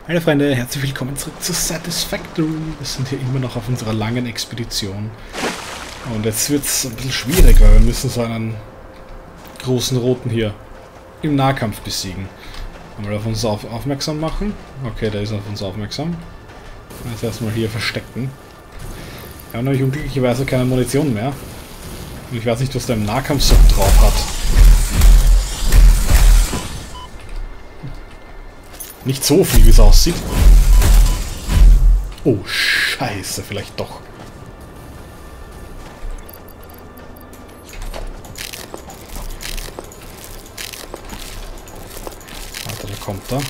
Hallo Freunde, herzlich willkommen zurück zu Satisfactory. Wir sind hier immer noch auf unserer langen Expedition. Und jetzt wird es ein bisschen schwierig, weil wir müssen so einen großen Roten hier im Nahkampf besiegen. Wollen wir auf uns aufmerksam machen? Okay, der ist auf uns aufmerksam. Jetzt erstmal hier verstecken. Wir haben nämlich unglücklicherweise keine Munition mehr. Und ich weiß nicht, was der im Nahkampf so drauf hat. Nicht so viel, wie es aussieht. Oh, scheiße, vielleicht doch. Warte, da kommt er.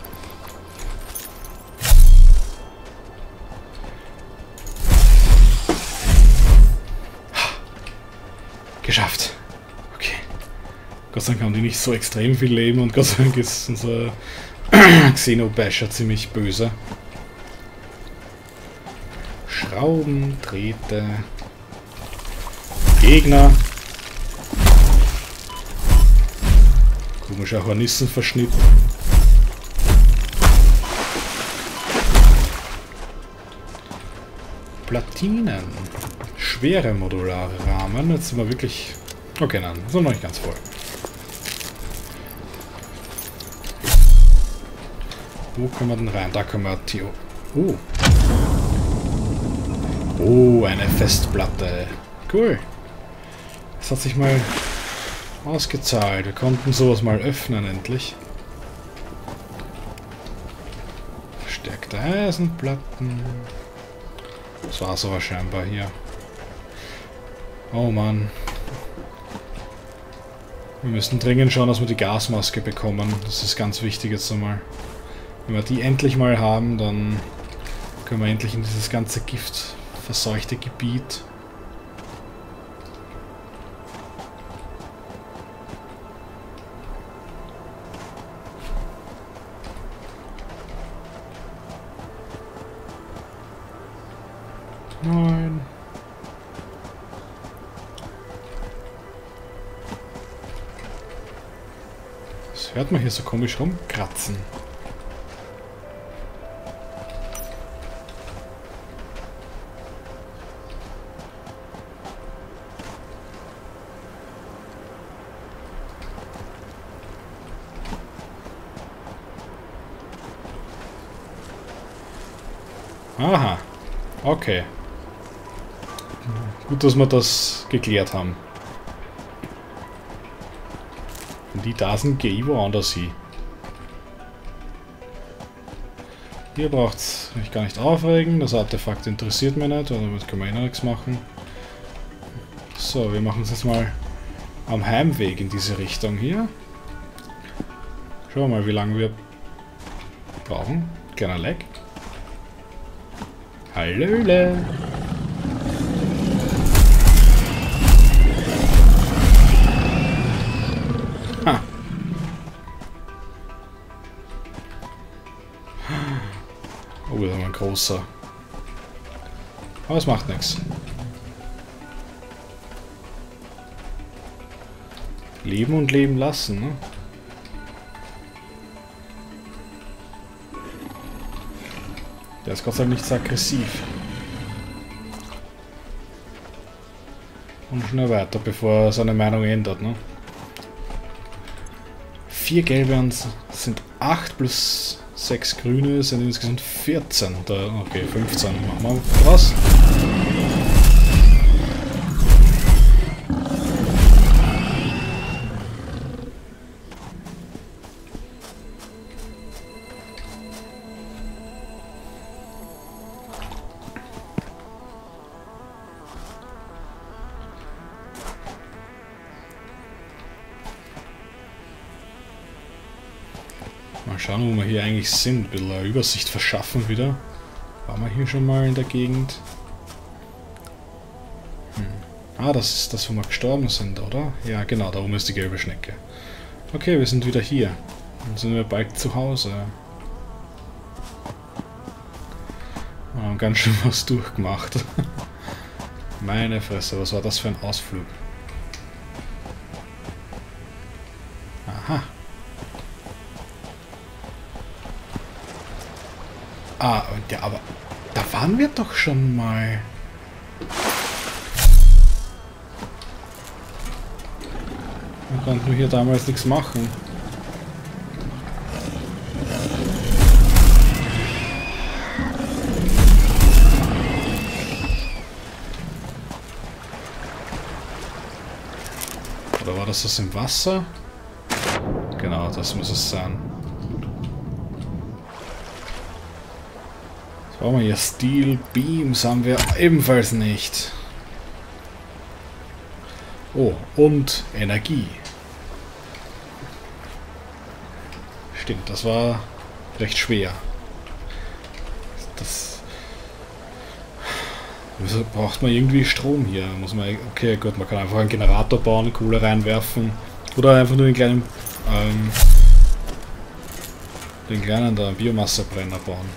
Geschafft. Okay. Gott sei Dank haben die nicht so extrem viel Leben und Gott sei Dank ist unser Xenobasher ziemlich böse. Schrauben, Drähte. Gegner. Komischer Hornissenverschnitt. Platinen. Schwere modulare Rahmen. Jetzt sind wir wirklich... Okay, nein, sind noch nicht ganz voll. Wo können wir denn rein? Da können wir Theo. Oh. Oh, eine Festplatte. Cool. Das hat sich mal ausgezahlt. Wir konnten sowas mal öffnen, endlich. Verstärkte Eisenplatten. Das war's aber scheinbar hier. Oh Mann. Wir müssen dringend schauen, dass wir die Gasmaske bekommen. Das ist ganz wichtig jetzt einmal. Wenn wir die endlich mal haben, dann können wir endlich in dieses ganze giftverseuchte Gebiet. Nein. Das hört man hier so komisch rumkratzen. Aha, okay. Gut, dass wir das geklärt haben. Wenn die da sind, gehe ich woanders hin. Hier braucht es mich gar nicht aufregen, das Artefakt interessiert mich nicht, weil damit können wir eh noch nichts machen. So, wir machen es jetzt mal am Heimweg in diese Richtung hier. Schauen wir mal, wie lange wir brauchen. Kleiner Leck. Hallöle! Ha! Oh, da war ein großer. Aber es macht nichts. Leben und leben lassen, ne? Der ist Gott sei Dank nicht so aggressiv. Und schnell weiter, bevor er seine Meinung ändert, ne? 4 gelbe und sind 8 plus 6 grüne sind insgesamt 14. Da, okay, 15 machen wir was. Mal schauen, wo wir hier eigentlich sind. Ein bisschen eine Übersicht verschaffen wieder. Waren wir hier schon mal in der Gegend? Ah, das ist das, wo wir gestorben sind, oder? Ja, genau, da oben ist die gelbe Schnecke. Okay, wir sind wieder hier. Dann sind wir bald zu Hause. Wir haben ganz schön was durchgemacht. Meine Fresse, was war das für ein Ausflug? Aha. Ah, ja, aber da waren wir doch schon mal. Wir konnten hier damals nichts machen. Oder war das im Wasser? Genau, das muss es sein. Was brauchen wir hier? Steel Beams haben wir ebenfalls nicht. Oh, und Energie. Stimmt, das war recht schwer. Das braucht man irgendwie Strom hier. Muss man, okay, gut, man kann einfach einen Generator bauen, Kohle reinwerfen oder einfach nur den kleinen da Biomassebrenner bauen.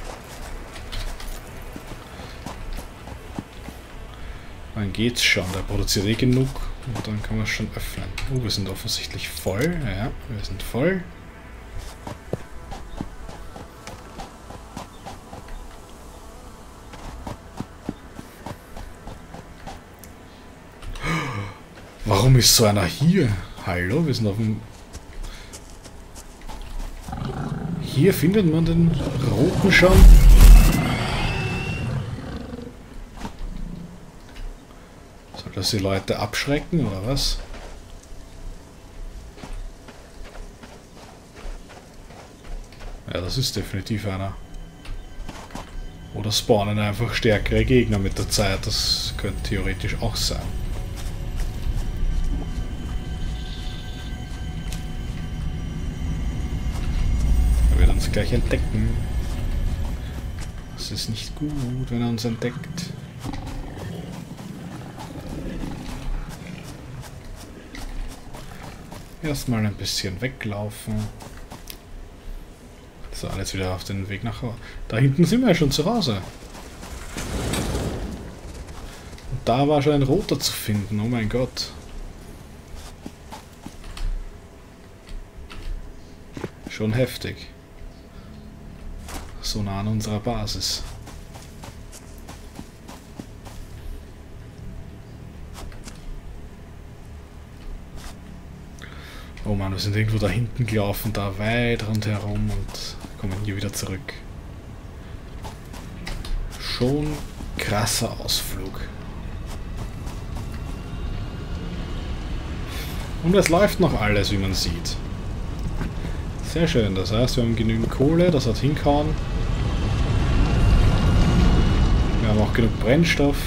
Dann geht's schon, der produziert eh genug und dann kann man es schon öffnen. Oh, wir sind offensichtlich voll. Ja, wir sind voll. Warum ist so einer hier? Hallo, wir sind auf dem... Hier findet man den roten schon. Soll das die Leute abschrecken oder was? Ja, das ist definitiv einer. Oder spawnen einfach stärkere Gegner mit der Zeit. Das könnte theoretisch auch sein. Gleich entdecken. Das ist nicht gut, wenn er uns entdeckt. Erstmal ein bisschen weglaufen. So, jetzt wieder auf den Weg nach Hause. Da hinten sind wir ja schon zu Hause. Und da war schon ein roter zu finden, oh mein Gott. Schon heftig. So nah an unserer Basis. Oh Mann, wir sind irgendwo da hinten gelaufen, da weit rundherum und kommen hier wieder zurück. Schon krasser Ausflug. Und es läuft noch alles, wie man sieht. Sehr schön, das heißt, wir haben genügend Kohle, das hat hingehauen. Wir haben auch genug Brennstoff.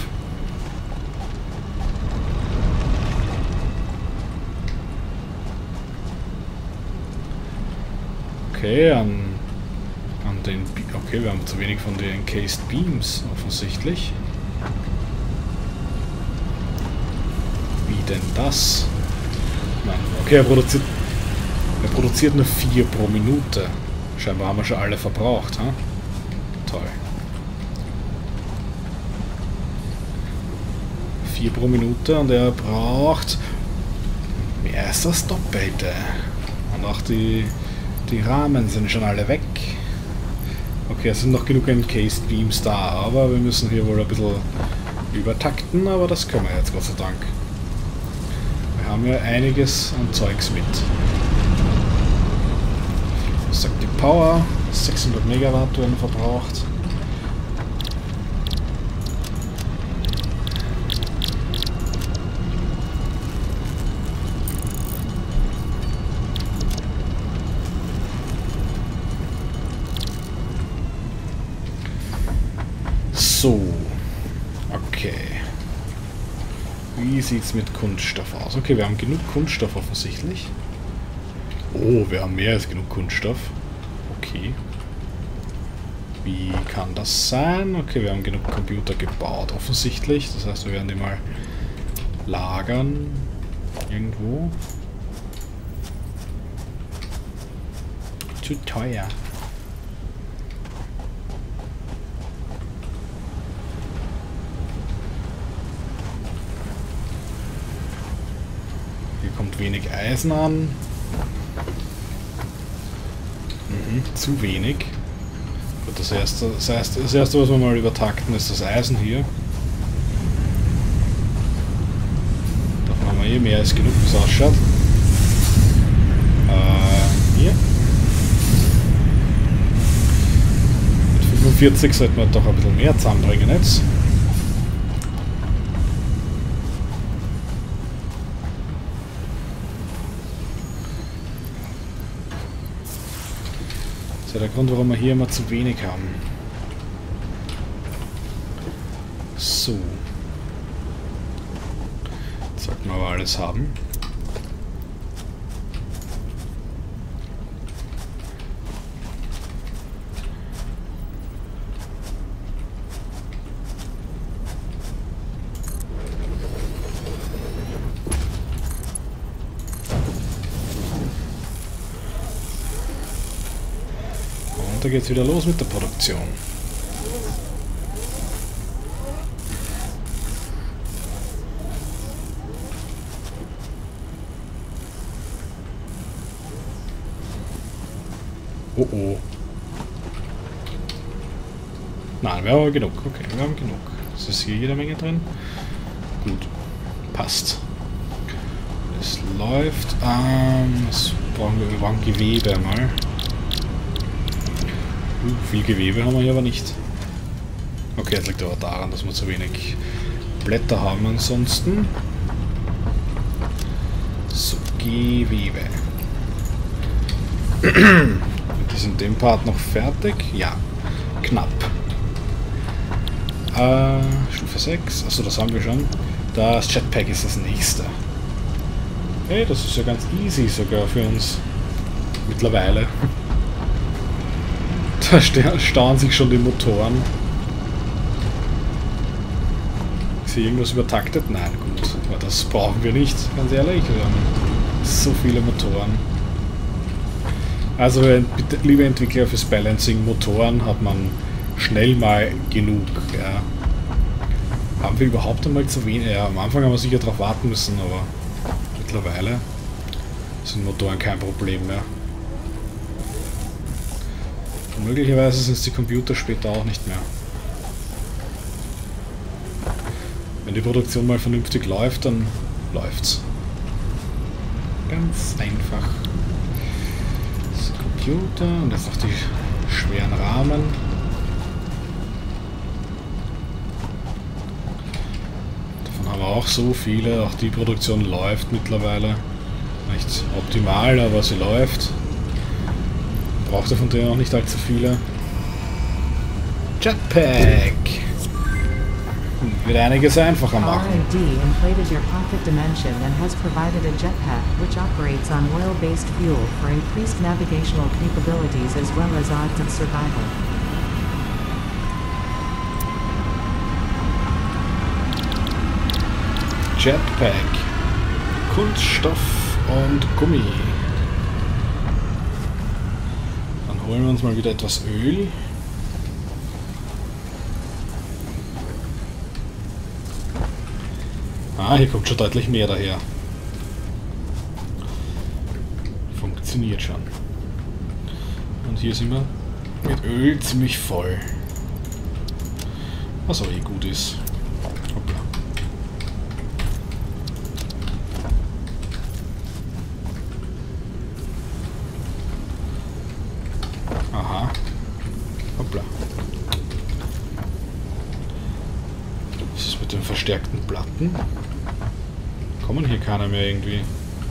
Okay, okay, wir haben zu wenig von den Encased Beams, offensichtlich. Wie denn das? Nein, okay, er produziert nur 4 pro Minute. Scheinbar haben wir schon alle verbraucht, ha? Toll. 4 pro Minute und er braucht mehr als das Doppelte. Und auch die Rahmen sind schon alle weg. Okay, es sind noch genug Encased Beams da, aber wir müssen hier wohl ein bisschen übertakten, aber das können wir jetzt, Gott sei Dank. Wir haben ja einiges an Zeugs mit. Was sagt die Power? 600 Megawatt werden verbraucht. So, okay. Wie sieht es mit Kunststoff aus? Okay, wir haben genug Kunststoff offensichtlich. Oh, wir haben mehr als genug Kunststoff. Okay. Wie kann das sein? Okay, wir haben genug Computer gebaut, offensichtlich. Das heißt, wir werden die mal lagern. Irgendwo. Zu teuer. Hier kommt wenig Eisen an. Zu wenig. Gut, das erste, was wir mal übertakten, ist das Eisen hier. Davon haben wir eh mehr als genug, wie es ausschaut. Hier. Mit 45 sollten wir doch ein bisschen mehr zusammenbringen jetzt. Das ist ja der Grund, warum wir hier immer zu wenig haben. So. Jetzt sollten wir aber alles haben. Da geht's wieder los mit der Produktion. Oh oh. Nein, wir haben aber genug. Okay, wir haben genug. Es ist hier jede Menge drin. Gut. Passt. Es läuft. Was brauchen wir? Wir brauchen Gewebe mal. Viel Gewebe haben wir hier aber nicht. Okay, das liegt aber daran, dass wir zu wenig Blätter haben ansonsten. So, Gewebe. Die sind dem Part noch fertig? Ja, knapp. Stufe 6, achso, das haben wir schon. Das Jetpack ist das nächste. Hey, das ist ja ganz easy sogar für uns. Mittlerweile. Da stauen sich schon die Motoren. Ist hier irgendwas übertaktet? Nein, gut. Aber das brauchen wir nicht, ganz ehrlich. Wir haben so viele Motoren. Also, liebe Entwickler fürs Balancing, Motoren hat man schnell mal genug. Ja. Haben wir überhaupt einmal zu wenig? Ja, am Anfang haben wir sicher darauf warten müssen, aber mittlerweile sind Motoren kein Problem mehr. Möglicherweise sind es die Computer später auch nicht mehr. Wenn die Produktion mal vernünftig läuft, dann läuft's. Ganz einfach. Das Computer und jetzt noch die schweren Rahmen. Davon haben wir auch so viele. Auch die Produktion läuft mittlerweile. Nicht optimal, aber sie läuft. Braucht er von denen auch nicht allzu viele. Jetpack! Wird einiges einfacher machen. R&D inflated your pocket dimension and has provided a jetpack which operates on oil-based fuel for increased navigational capabilities as well as odds of survival. Jetpack. Kunststoff und Gummi. Holen wir uns mal wieder etwas Öl. Ah, hier kommt schon deutlich mehr daher. Funktioniert schon. Und hier sind wir mit Öl ziemlich voll. Was aber eh gut ist. Hoppla. Aha. Hoppla. Was ist mit den verstärkten Platten? Kommen hier keiner mehr irgendwie.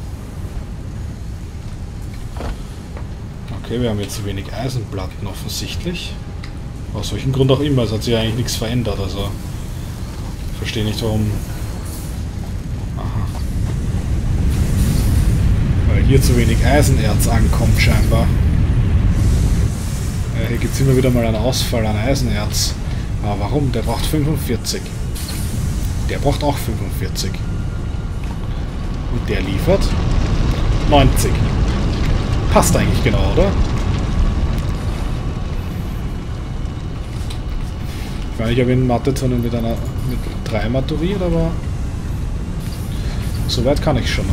Okay, wir haben jetzt zu wenig Eisenplatten offensichtlich. Aus welchem Grund auch immer, es hat sich eigentlich nichts verändert, also ich verstehe nicht warum. Aha. Weil hier zu wenig Eisenerz ankommt scheinbar. Hier gibt es immer wieder mal einen Ausfall an Eisenerz. Aber warum? Der braucht 45. Der braucht auch 45. Und der liefert 90. Passt eigentlich genau, oder? Ich meine, ich habe in Mathe-Tunnel mit 3 maturiert, aber so weit kann ich schon noch.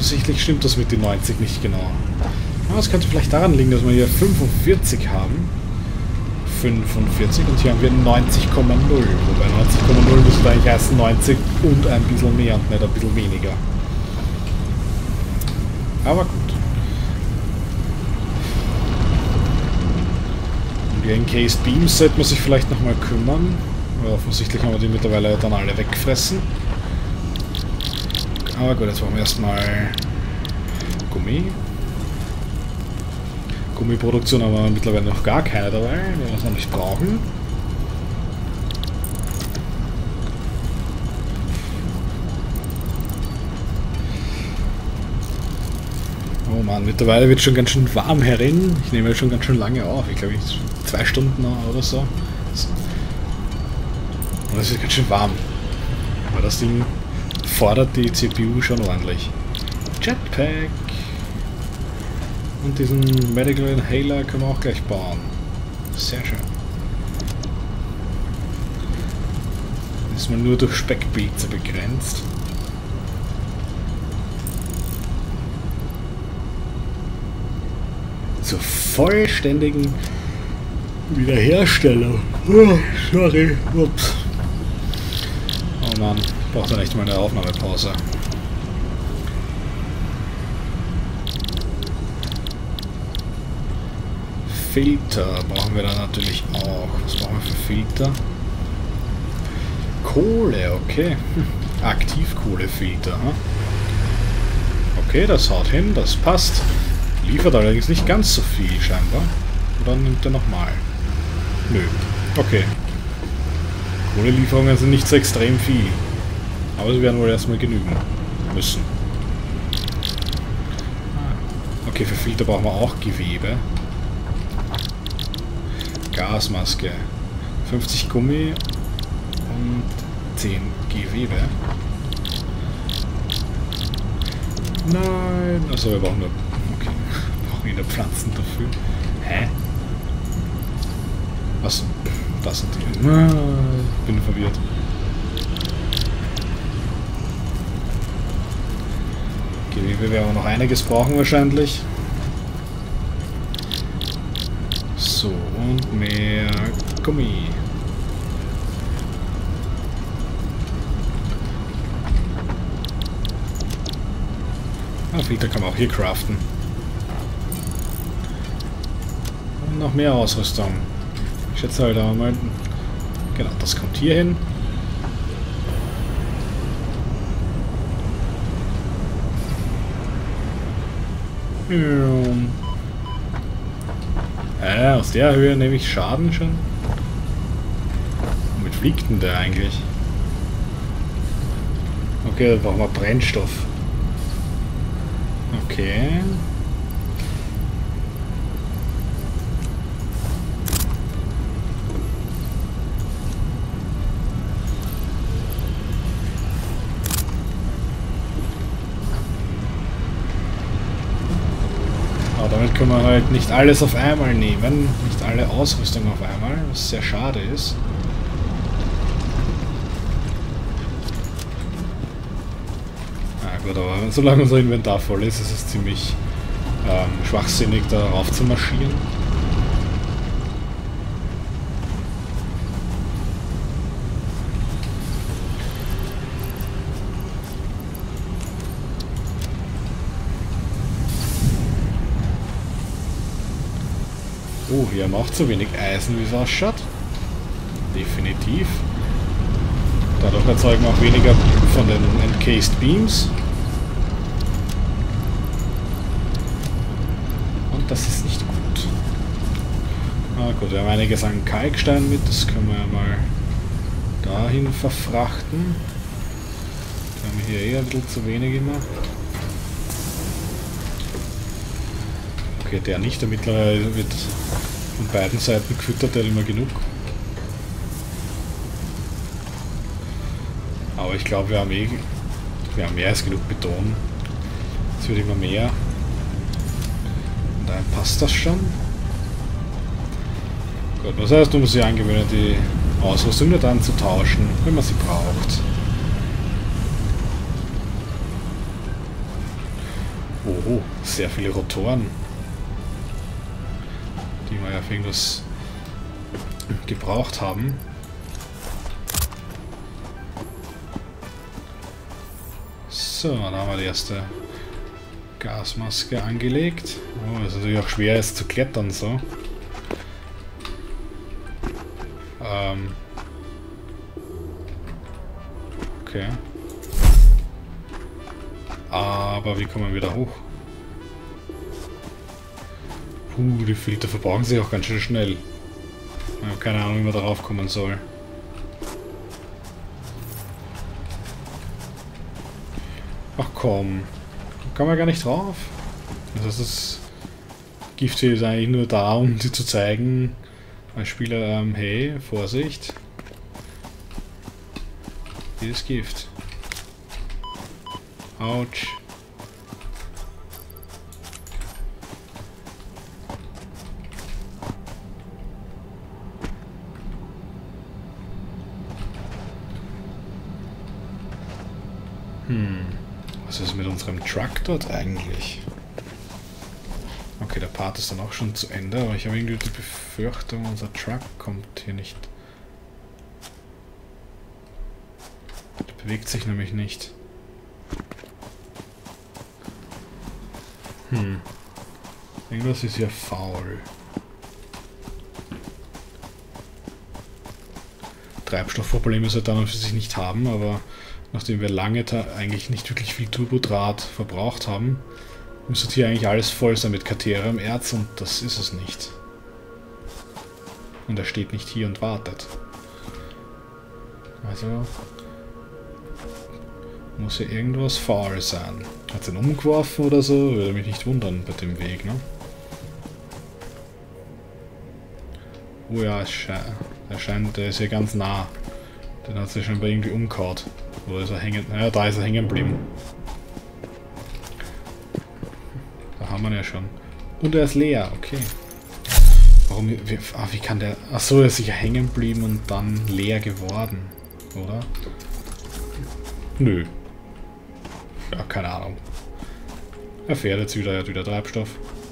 Offensichtlich stimmt das mit den 90 nicht genau. Aber es könnte vielleicht daran liegen, dass wir hier 45 haben. 45 und hier haben wir 90,0. Wobei 90,0 müsste eigentlich heißen 90 und ein bisschen mehr und nicht ein bisschen weniger. Aber gut. Um die Encased Beams sollte man sich vielleicht nochmal kümmern. Aber offensichtlich haben wir die mittlerweile dann alle weggefressen. Aber gut, jetzt brauchen wir erstmal Gummi. Gummiproduktion haben wir mittlerweile noch gar keine dabei, die wir es noch nicht brauchen. Oh Mann, mittlerweile wird es schon ganz schön warm herin. Ich nehme jetzt schon ganz schön lange auf. Ich glaube, 2 Stunden oder so. Und es ist ganz schön warm. Aber das Ding fordert die CPU schon ordentlich. Jetpack. Und diesen Medical Inhaler können wir auch gleich bauen. Sehr schön. Ist man nur durch Speckpilze begrenzt. Zur vollständigen Wiederherstellung. Oh, sorry. Ups. Oh Mann, ich brauche dann echt mal eine Aufnahmepause. Filter brauchen wir dann natürlich auch. Was brauchen wir für Filter? Kohle, okay. Aktivkohlefilter. Hm? Okay, das haut hin, das passt. Liefert allerdings nicht ganz so viel scheinbar. Oder nimmt er nochmal? Nö. Okay. Kohlelieferungen sind nicht so extrem viel. Aber sie werden wohl erstmal genügen müssen. Okay, für Filter brauchen wir auch Gewebe. Gasmaske. 50 Gummi und 10 Gewebe. Nein! Achso, wir brauchen nur... Okay. Wir brauchen wieder Pflanzen dafür. Hä? Was? Das sind die... Ich bin verwirrt. Gewebe werden wir noch einiges brauchen wahrscheinlich. So, und mehr Gummi. Filter kann man auch hier craften. Und noch mehr Ausrüstung. Ich schätze halt auch mal... Genau, das kommt hier hin. Aus der Höhe nehme ich Schaden schon. Womit fliegt denn der eigentlich? Okay, da brauchen wir Brennstoff. Okay. Aber damit können wir halt nicht alles auf einmal nehmen, nicht alle Ausrüstung auf einmal, was sehr schade ist. Gut, aber solange unser Inventar voll ist, ist es ziemlich schwachsinnig, darauf zu marschieren. Oh, hier haben wir auch zu wenig Eisen, wie es ausschaut. Definitiv. Dadurch erzeugen wir auch weniger von den Encased Beams. Das ist nicht gut. Ah gut, wir haben einiges an Kalkstein mit, das können wir ja mal dahin verfrachten. Wir haben hier eher ein bisschen zu wenig gemacht. Okay, der nicht, der mittlerweile wird von beiden Seiten gefüttert, der hat immer genug. Aber ich glaube, wir haben mehr als genug Beton. Es wird immer mehr. Daher passt das schon. Gut, das heißt, man muss sich angewöhnen, die Ausrüstung nur dann zu tauschen, wenn man sie braucht. Oh, sehr viele Rotoren. Die wir ja für irgendwas gebraucht haben. So, dann haben wir die erste Gasmaske angelegt. Oh, ist natürlich auch schwer jetzt zu klettern so. Okay. Aber wie kommen wir wieder hoch? Die Filter verbrauchen sich auch ganz schön schnell. Ich habe keine Ahnung, wie man darauf kommen soll. Ach komm. Da kann man gar nicht drauf. Also das Gift hier ist eigentlich nur da, um dir zu zeigen, als Spieler, hey, Vorsicht. Hier ist Gift. Autsch. Was ist mit unserem Truck dort eigentlich? Okay, der Part ist dann auch schon zu Ende, aber ich habe irgendwie die Befürchtung, unser Truck kommt hier nicht. Der bewegt sich nämlich nicht. Irgendwas ist ja faul. Treibstoffprobleme sollte dann für sich nicht haben, aber nachdem wir lange eigentlich nicht wirklich viel Turbodraht verbraucht haben, müsste hier eigentlich alles voll sein mit Kateriumerz und das ist es nicht. Und er steht nicht hier und wartet. Also muss hier irgendwas faul sein. Hat er ihn umgeworfen oder so? Würde mich nicht wundern bei dem Weg, ne? Oh ja, der ist ja ganz nah. Den hat sich schon bei irgendwie umgehauen. Oder ist er hängen? Ja, da ist er hängen geblieben. Da haben wir ihn ja schon. Und er ist leer, okay. Warum? Wie kann der. Achso, er ist sicher hängen geblieben und dann leer geworden, oder? Nö. Ja, keine Ahnung. Er fährt jetzt wieder, er hat wieder Treibstoff.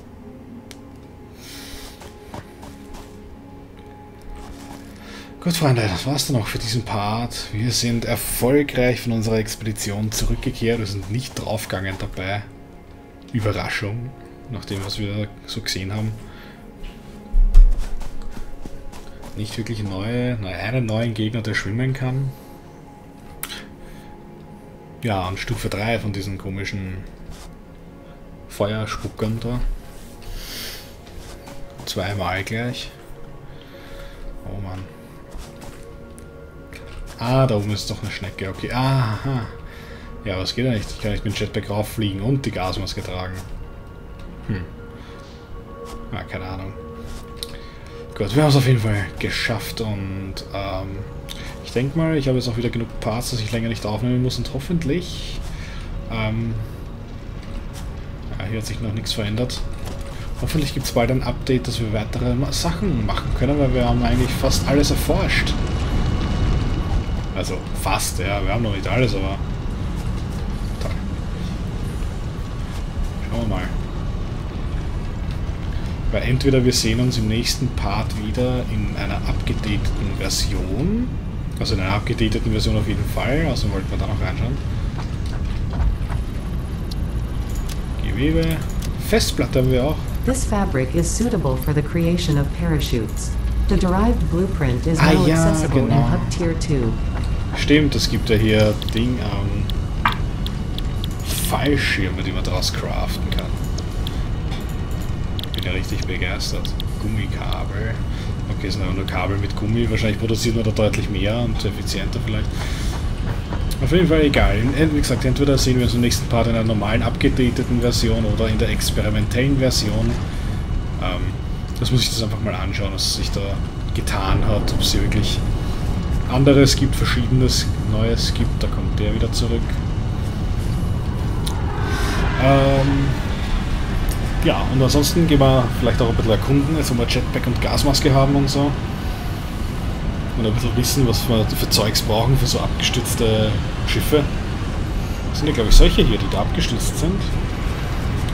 Gut, Freunde, das war's dann auch für diesen Part. Wir sind erfolgreich von unserer Expedition zurückgekehrt. Wir sind nicht draufgegangen dabei. Überraschung, nach dem, was wir so gesehen haben. Nicht wirklich einen neuen Gegner, der schwimmen kann. Ja, an Stufe 3 von diesen komischen Feuerspuckern da. Zweimal gleich. Oh Mann. Ah, da oben ist doch eine Schnecke, okay. Aha. Ja, aber es geht ja nicht. Ich kann nicht mit dem Jetpack rauffliegen und die Gasmaske tragen. Ja, keine Ahnung. Gut, wir haben es auf jeden Fall geschafft und ich denke mal, ich habe jetzt auch wieder genug Parts, dass ich länger nicht aufnehmen muss und hoffentlich ja, hier hat sich noch nichts verändert. Hoffentlich gibt es bald ein Update, dass wir weitere Sachen machen können, weil wir haben eigentlich fast alles erforscht. Also fast, ja, wir haben noch nicht alles, aber toll. Schauen wir mal. Weil entweder wir sehen uns im nächsten Part wieder in einer abgedateten Version, also in einer abgedateten Version auf jeden Fall, also wollten wir da noch reinschauen. Gewebe, Festplatte haben wir auch. This fabric is suitable for the creation of parachutes. The derived blueprint is now accessible in Hub Tier 2. Stimmt, es gibt ja hier Fallschirme, die man daraus craften kann. Bin ja richtig begeistert. Gummikabel. Okay, es sind aber nur Kabel mit Gummi. Wahrscheinlich produziert man da deutlich mehr und effizienter vielleicht. Auf jeden Fall egal. Wie gesagt, entweder sehen wir uns im nächsten Part in einer normalen, abgedateten Version oder in der experimentellen Version. Das muss ich das einfach mal anschauen, was sich da getan hat. Ob es hier wirklich anderes gibt, verschiedenes Neues gibt. Da kommt der wieder zurück. Ja, und ansonsten gehen wir vielleicht auch ein bisschen erkunden, jetzt wo wir Jetpack und Gasmaske haben und so. Und ein bisschen wissen, was wir für Zeugs brauchen für so abgestürzte Schiffe. Das sind ja, glaube ich, solche hier, die da abgestürzt sind.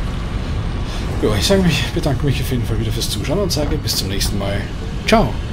Ja, ich bedanke mich auf jeden Fall wieder fürs Zuschauen und sage bis zum nächsten Mal. Ciao!